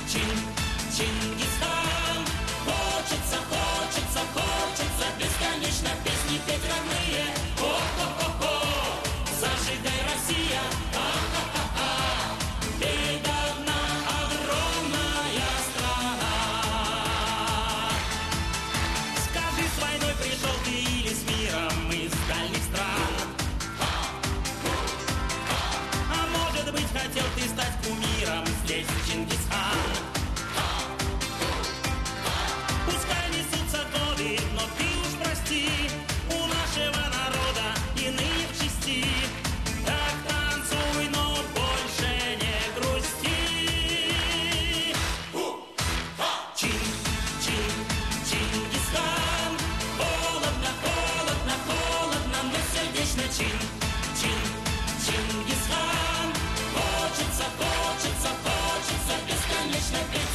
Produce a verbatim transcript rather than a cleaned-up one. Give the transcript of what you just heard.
Чин, Чингисхан. Хочется, хочется, хочется бесконечно песни петь родные. О-хо-хо-хо, зажигай, Россия. А-ха-ха-ха, перед одна огромная страна. Скажи, с войной пришел ты или с миром из дальних стран? А может быть, хотел ты стать кумиром здесь, Чингисхан? Пускай несутся годы, но ты уж прости, у нашего народа иные в части. Так танцуй, но больше не грусти. Чин, чин, Чингисхан. Холодно, холодно, холодно, но сердечно. Чин, чин, Чингисхан. Хочется, хочется, хочется бесконечно петь.